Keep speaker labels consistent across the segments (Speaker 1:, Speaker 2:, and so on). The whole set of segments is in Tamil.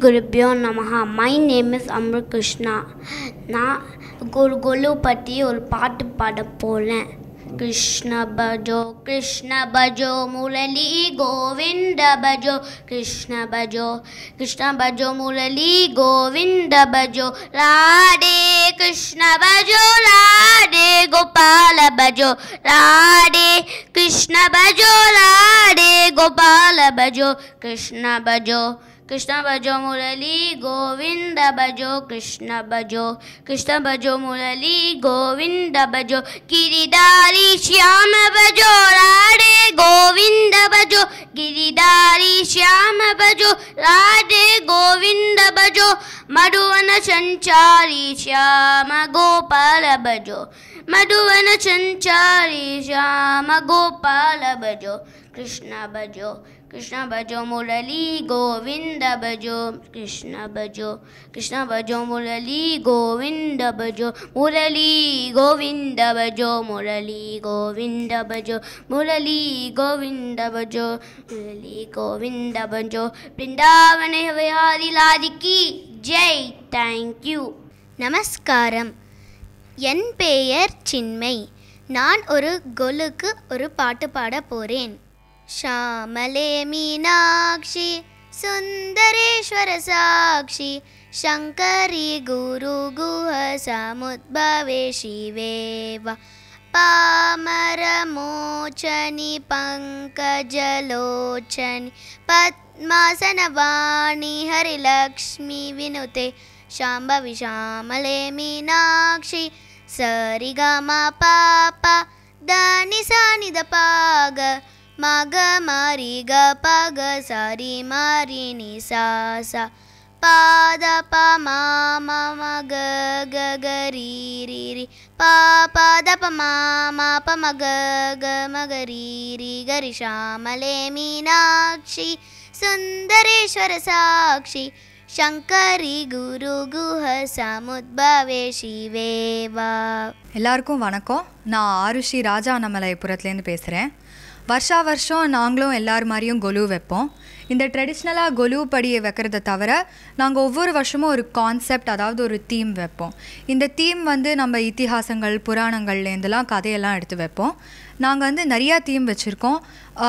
Speaker 1: Gurubhyo Namaha. My name is Amrit Krishna. நான் ஒரு கொலு பற்றி ஒரு பாட்டு பாட போகிறேன். கிருஷ்ண பஜோ கிருஷ்ண பஜோ முரளி கோவிந்த பஜோ கிருஷ்ண பஜோ கிருஷ்ண பஜோ முரளி கோவிந்த பஜோ ராதே கிருஷ்ண பஜோ ராதே கோபால பஜோ ராதே கிருஷ்ண பஜோ ராதே கோபால பஜோ கிருஷ்ண பஜோ कृष्ण भजो मुरली गोविंद भजो कृष्ण भजो मुरली गोविंद भजो गिरिधारी श्याम भजो राधे गोविंद भजो गिरिधारी श्याम भजो राधे गोविंद भजो मधुवन संचारी श्याम गोपाल भजो मधुवन संचारी श्याम गोपाल भजो कृष्ण भजो मुरली गोविंद भजो कृष्ण भजो मुरली गोविंद भजो मुरली गोविंद भजो मुरली गोविंद भजो मुरली गोविंद भजो मुरली गोविंद भजो वृंदावन विहारी लाल की जय. Thank you.
Speaker 2: நமஸ்காரம். என் பெயர் சின்மை. நான் ஒரு கொலுக்கு ஒரு பாட்டு பாட போகிறேன். श्यामले मीनाक्षी सुंदरेश्वर साक्षी शंकरी गुरु गुह समुद्भवे शिवेव पामरमोचनि पंकजलोचनि पद्मासनवाणी हरिलक्ष्मी विनुते शाम्भवी श्यामले मीनाक्षी सरिगमा पापा दानि सानि द पाग मग मारी ग पग सारी मारी नि सा सा पाद प मा मा ग ग ग री री री पा पा द प मा मा प म ग ग म ग री री ग रि श्यामले मीनाक्षी सुंदरेश्वर साक्षी शंकरी गुरु गुह समुद्भवे शिवेवा.
Speaker 3: எல்லாருக்கும் வணக்கம். நான் ஆருஷி ராஜானமலைபுரத்துலேருந்து பேசுகிறேன். வருஷா வருஷம் நாங்களும் எல்லார் மாதிரியும் கொலு வைப்போம். இந்த ட்ரெடிஷ்னலாக கொலு படியை வைக்கிறத தவிர நாங்கள் ஒவ்வொரு வருஷமும் ஒரு கான்செப்ட், அதாவது ஒரு தீம் வைப்போம். இந்த தீம் நம்ம இத்திஹாசங்கள் புராணங்கள்லேருந்துலாம் கதையெல்லாம் எடுத்து வைப்போம். நாங்கள் நிறையா தீம் வச்சுருக்கோம்.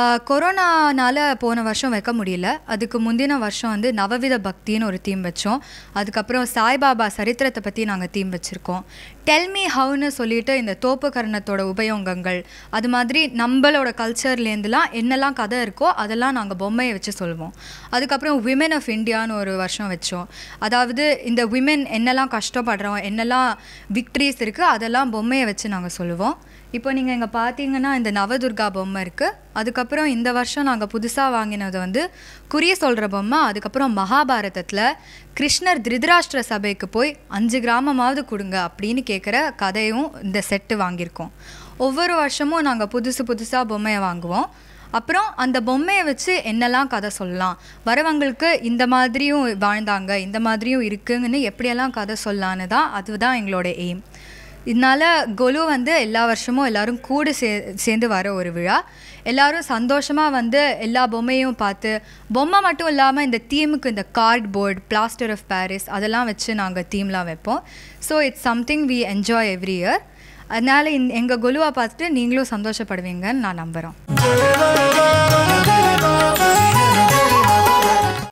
Speaker 3: கொரோனானால் போன வருஷம் வைக்க முடியல. அதுக்கு முந்தின வருஷம் நவவித பக்தின்னு ஒரு தீம் வச்சோம். அதுக்கப்புறம் சாய்பாபா சரித்திரத்தை பற்றி நாங்கள் தீம் வச்சுருக்கோம். டெல்மி ஹவுன்னு சொல்லிட்டு இந்த தோப்பு கரணத்தோட உபயோகங்கள், அது மாதிரி நம்மளோட கல்ச்சர்லேருந்துலாம் என்னெல்லாம் கதை இருக்கோ அதெல்லாம் நாங்கள் பொம்மையை வச்சு சொல்லுவோம். அதுக்கப்புறம் விமென் ஆஃப் இந்தியான்னு ஒரு வருஷம் வச்சோம். அதாவது இந்த விமென் என்னெல்லாம் கஷ்டப்படுறோம், என்னெல்லாம் விக்ட்ரிஸ் இருக்குது, அதெல்லாம் பொம்மையை வச்சு நாங்கள் சொல்லுவோம். இப்போ நீங்கள் இங்கே பார்த்தீங்கன்னா இந்த நவதுர்கா பொம்மை இருக்குது. அதுக்கப்புறம் இந்த வருஷம் நாங்கள் புதுசாக வாங்கினது குறிய சொல்கிற பொம்மை. அதுக்கப்புறம் மகாபாரதத்தில் கிருஷ்ணர் திருதராஷ்டிர சபைக்கு போய் 5 கிராமமாவது கொடுங்க அப்படின்னு கேட்குற கதையும் இந்த செட்டு வாங்கியிருக்கோம். ஒவ்வொரு வருஷமும் நாங்கள் புதுசாக பொம்மையை வாங்குவோம். அப்புறம் அந்த பொம்மையை வச்சு என்னெல்லாம் கதை சொல்லலாம், வரவங்களுக்கு இந்த மாதிரியும் வாழ்ந்தாங்க, இந்த மாதிரியும் இருக்குங்கன்னு எப்படியெல்லாம் கதை சொல்லலான்னு தான், அதுதான் எங்களோட எய்ம். இதனால் கொலு எல்லா வருஷமும் எல்லோரும் கூட சேர்ந்து வர ஒரு விழா. எல்லோரும் சந்தோஷமாக எல்லா பொம்மையும் பார்த்து, பொம்மை மட்டும் இல்லாமல் இந்த தீமுக்கு இந்த கார்ட்போர்ட், பிளாஸ்டர் ஆஃப் பாரிஸ் அதெல்லாம் வச்சு நாங்கள் தீம்லாம் வைப்போம். So it's something we enjoy every year. அதனால் எங்கள் கொலுவை பார்த்துட்டு நீங்களும் சந்தோஷப்படுவீங்கன்னு நான் நம்புகிறோம்.